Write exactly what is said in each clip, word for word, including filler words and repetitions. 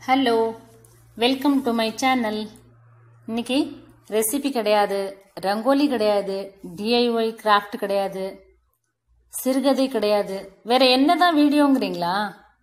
Hello, welcome to my channel. இன்னைக்கு recipe கிடையாது, ரங்கோலி கிடையாது, டிஐஒய் கிராஃப்ட் கிடையாது, சிறுகதை கிடையாது. வேற என்னதான் வீடியோங்கிறீங்களா?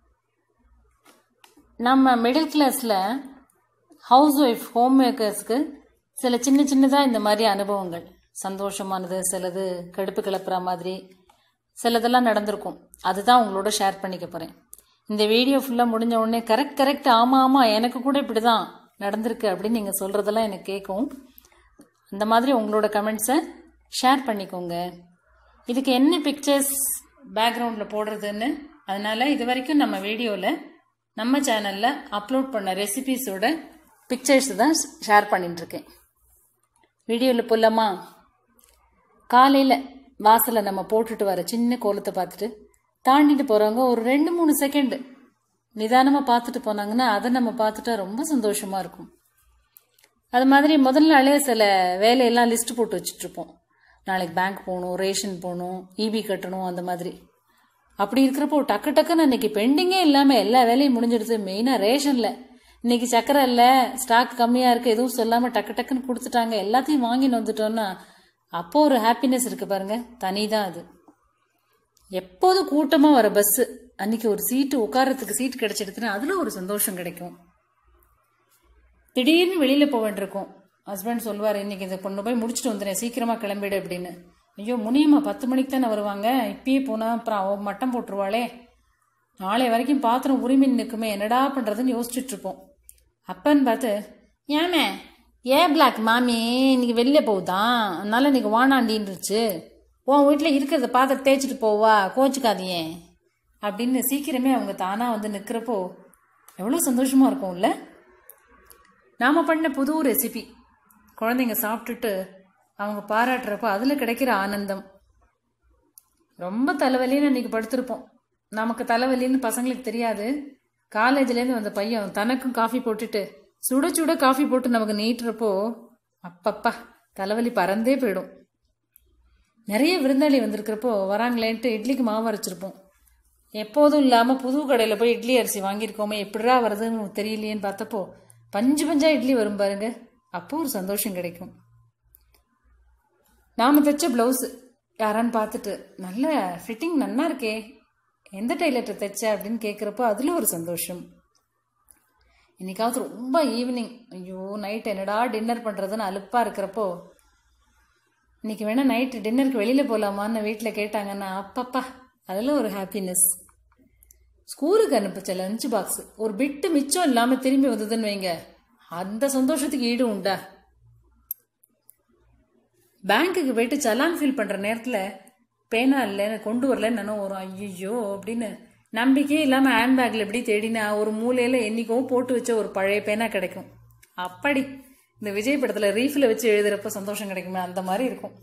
நம்ம மிடில் கிளாஸ்ல ஹவுஸ் ஒய்ஃப் ஹோம் மேக்கர்ஸ்க்கு சில சின்ன சின்னதாக இந்த மாதிரி அனுபவங்கள், சந்தோஷமானது, சிலது கடுப்பு கிளப்புற மாதிரி சிலதெல்லாம் நடந்திருக்கும். அதுதான் உங்களோட ஷேர் பண்ணிக்க போகிறேன். இந்த வீடியோ ஃபுல்லாக முடிஞ்ச உடனே கரெக்ட் கரெக்ட் ஆமாம் ஆமாம் எனக்கு கூட இப்படி தான் நடந்திருக்கு அப்படின்னு நீங்கள் சொல்கிறதெல்லாம் எனக்கு கேட்கும். அந்த மாதிரி உங்களோட கமெண்ட்ஸை ஷேர் பண்ணிக்கோங்க. இதுக்கு என்ன பிக்சர்ஸ் பேக்ரவுண்டில் போடுறதுன்னு, அதனால் இது வரைக்கும் நம்ம வீடியோவில் நம்ம சேனலில் அப்லோட் பண்ண ரெசிபீஸோட பிக்சர்ஸ் தான் ஷேர் பண்ணிட்டுருக்கேன். வீடியோவில் போகலாமா? காலையில் வாசலை நம்ம போட்டுட்டு வர சின்ன கோலத்தை பார்த்துட்டு தாண்டிட்டு போகிறவங்க ஒரு ரெண்டு மூணு செகண்டு நிதானமாக பார்த்துட்டு போனாங்கன்னா அதை நம்ம பார்த்துட்டா ரொம்ப சந்தோஷமாக இருக்கும். அது மாதிரி முதல் நாளே சில வேலையெல்லாம் லிஸ்ட் போட்டு வச்சுட்ருப்போம். நாளைக்கு பேங்க் போகணும், ரேஷன் போகணும், இபி கட்டணும், அந்த மாதிரி. அப்படி இருக்கிறப்போ டக்கு டக்குன்னு இன்னைக்கு பெண்டிங்கே இல்லாமல் எல்லா வேலையும் முடிஞ்சிடுது. மெயினாக ரேஷனில் இன்னைக்கு சக்கரை இல்லை, ஸ்டாக் கம்மியாக இருக்குது, எதுவும் சொல்லாமல் டக்கு டக்குன்னு கொடுத்துட்டாங்க, எல்லாத்தையும் வாங்கின்னு வந்துட்டோன்னா அப்போ ஒரு ஹாப்பினஸ் இருக்குது பாருங்க, தனி தான் அது. எப்போதும் கூட்டமாக வர பஸ்ஸு அன்னைக்கு ஒரு சீட்டு உட்காரத்துக்கு சீட்டு கிடைச்சிடுதுன்னா அதில் ஒரு சந்தோஷம் கிடைக்கும். திடீர்னு வெளியில் போக வேண்டியிருக்கும். ஹஸ்பண்ட் சொல்லுவார், இன்னைக்கு இதை கொண்டு போய் முடிச்சுட்டு வந்துடுறேன், சீக்கிரமாக கிளம்பிடு அப்படின்னு. ஐயோ முனியம்மா பத்து மணிக்கு தானே வருவாங்க, இப்பயே போனால் அப்புறம் அவ மட்டம் போட்டுருவாளே, நாளை வரைக்கும் பாத்திரம் உரிமின் நிற்குமே, என்னடா பண்ணுறதுன்னு யோசிச்சுட்டு இருப்போம். அப்பன்னு பார்த்து, ஏமே ஏ பிளாக் மாமி இன்னைக்கு வெளில போகுதான், அதனால இன்னைக்கு வானாண்டின்னுருச்சு, உன் வீட்டில் இருக்கிறத பாத்திரம் தேய்ச்சிட்டு போவா, கோச்சுக்காதியே அப்படின்னு சீக்கிரமே அவங்க தானாக வந்து நிற்கிறப்போ எவ்வளோ சந்தோஷமாக இருக்கும்ல. நாம் பண்ண புது ரெசிபி குழந்தைங்க சாப்பிட்டுட்டு அவங்க பாராட்டுறப்போ அதில் கிடைக்கிற ஆனந்தம். ரொம்ப தலைவலின்னு அன்றைக்கி படுத்திருப்போம். நமக்கு தலைவலின்னு பசங்களுக்கு தெரியாது. காலேஜ்லேருந்து வந்த பையன் தனக்கும் காஃபி போட்டுட்டு சுட சுட காஃபி போட்டு நமக்கு நீட்டுறப்போ அப்பப்பா தலைவலி பறந்தே போயிடும். நிறைய விருந்தாளி வந்திருக்கிறப்போ வராங்களேன்ட்டு இட்லிக்கு மாவு அரைச்சிருப்போம். எப்போதும் இல்லாமல் புது கடையில் போய் இட்லி அரிசி வாங்கியிருக்கோமே, எப்படிரா வருதுன்னு தெரியலையேன்னு பார்த்தப்போ பஞ்சு பஞ்சா இட்லி வரும் பாருங்க, அப்போ ஒரு சந்தோஷம் கிடைக்கும். நாம் தைச்ச ப்ளவுஸு யாரான்னு பார்த்துட்டு நல்ல ஃபிட்டிங் நல்லா இருக்கே, எந்த டைலர்கிட்ட தைச்ச அப்படின்னு கேட்குறப்போ அதில் ஒரு சந்தோஷம். இன்னைக்காவது ரொம்ப ஈவினிங், ஐயோ நைட் என்னடா டின்னர் பண்ணுறதுன்னு அலுப்பாக இருக்கிறப்போ, இன்னைக்கு வேணா நைட்டு டின்னருக்கு வெளியில் போகலாமான்னு வீட்டில் கேட்டாங்கன்னா அப்பப்பா அதில் ஒரு ஹாப்பினஸ். ஸ்கூலுக்கு அனுப்பிச்ச லஞ்ச் பாக்ஸ் ஒரு பிட்டு மிச்சம் இல்லாமல் திரும்பி வந்ததுன்னு வைங்க, அந்த சந்தோஷத்துக்கு ஈடு உண்டா? பேங்க்குக்கு போயிட்டு சலான் ஃபில் பண்ணுற நேரத்தில் பேனா இல்லை கொண்டு வரலன்னு நானும் வரும். ஐயோ அப்படின்னு நம்பிக்கையே இல்லாமல் ஹேண்ட்பேக்கில் எப்படி தேடினா ஒரு மூலையில் என்றைக்கோ போட்டு வச்ச ஒரு பழைய பேனா கிடைக்கும். அப்படி இந்த விஜய் படத்தில் ரீஃபில் வச்சு எழுதுறப்ப சந்தோஷம் கிடைக்குமே, அந்த மாதிரி இருக்கும்.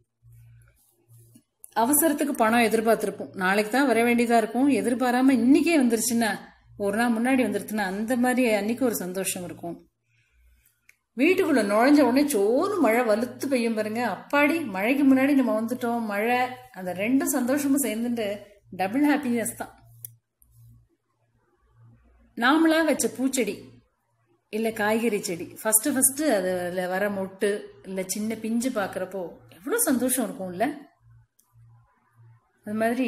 அவசரத்துக்கு பணம் எதிர்பார்த்துருப்போம், நாளைக்கு தான் வர வேண்டியதாக இருக்கும், எதிர்பாராமல் இன்றைக்கே வந்துருச்சுன்னா, ஒரு நாள் முன்னாடி வந்துருச்சுன்னா அந்த மாதிரி அன்றைக்கி ஒரு சந்தோஷம் இருக்கும். வீட்டுக்குள்ளே நுழைஞ்ச உடனே சோறு மழை வலுத்து பெய்யும் பாருங்க, அப்பாடி மழைக்கு முன்னாடி நம்ம வந்துட்டோம், மழை, அந்த ரெண்டும் சந்தோஷமும் சேர்ந்துட்டு டபுள் ஹாப்பினஸ் தான். நாமளாக வச்ச பூச்செடி இல்லை காய்கறி செடி ஃபஸ்ட்டு ஃபஸ்ட்டு அதில் வர மொட்டு இல்லை சின்ன பிஞ்சு பார்க்குறப்போ எவ்வளோ சந்தோஷம் இருக்கும் இல்லை? அது மாதிரி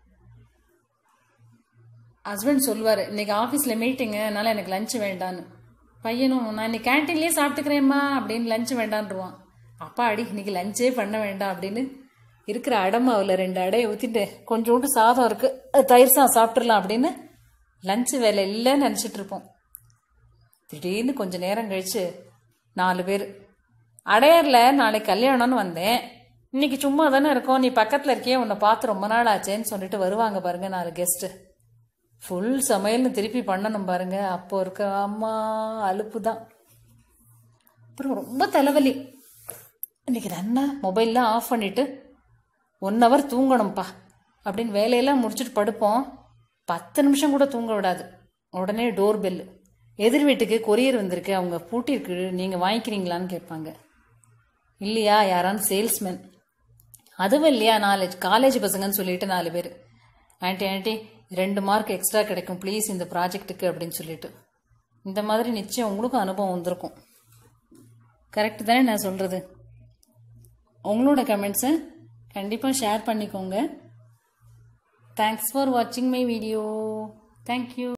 ஹஸ்பண்ட் சொல்லுவார், இன்னைக்கு ஆஃபீஸில் மீட்டிங்கு, அதனால் எனக்கு லஞ்சு வேண்டான்னு. பையனும் நான் இன்னைக்கு கேன்டீன்லேயே சாப்பிட்டுக்கிறேம்மா அப்படின்னு லஞ்சு வேண்டான்ருவான். அப்பா அடி இன்னைக்கு லஞ்சே பண்ண வேண்டாம் அப்படின்னு இருக்கிற அடமாவில் ரெண்டு அடையை ஊற்றிட்டு கொஞ்சோண்டு சாதம் இருக்குது தயிர் சாதம் சாப்பிட்றலாம் அப்படின்னு லஞ்சு வேலை இல்லைன்னு நினச்சிட்டு இருப்போம். திடீர்னு கொஞ்சம் நேரம் கழிச்சு நாலு பேர், அடையாரில் நாளைக்கு கல்யாணம்னு வந்தேன், இன்னைக்கு சும்மா தானே இருக்கோம், நீ பக்கத்தில் இருக்கியே, உன்னை பார்த்து ரொம்ப நாள் ஆச்சேன்னு சொல்லிட்டு வருவாங்க பாருங்க நாலு கெஸ்ட்டு. ஃபுல் சமையல்னு திருப்பி பண்ணணும் பாருங்க, அப்போ இருக்க அம்மா அலுப்பு தான். அப்புறம் ரொம்ப தலைவலி. இன்னைக்கு தானே மொபைல்லாம் ஆஃப் பண்ணிவிட்டு ஒன் ஹவர் தூங்கணும்ப்பா அப்படின்னு வேலையெல்லாம் முடிச்சுட்டு படுப்போம். பத்து நிமிஷம் கூட தூங்க விடாது. உடனே டோர் பெல்லு, எதிர் வீட்டுக்கு கொரியர் வந்திருக்கு, அவங்க பூட்டிருக்கு, நீங்கள் வாங்கிக்கிறீங்களான்னு கேட்பாங்க. இல்லையா யாரான்னு சேல்ஸ்மேன், அதுவும் இல்லையா நாலு காலேஜ் பசங்கன்னு சொல்லிட்டு நாலு பேர், ஆண்டி ஆண்டி ரெண்டு மார்க் எக்ஸ்ட்ரா கிடைக்கும் ப்ளீஸ் இந்த ப்ராஜெக்ட்டுக்கு அப்படின்னு சொல்லிட்டு இந்த மாதிரி நிச்சயம் உங்களுக்கும் அனுபவம் வந்திருக்கும். கரெக்ட் தானே நான் சொல்கிறது? உங்களோட கமெண்ட்ஸை கண்டிப்பாக ஷேர் பண்ணிக்கோங்க. தேங்க்ஸ் ஃபார் வாட்சிங் மை வீடியோ. தேங்க்யூ.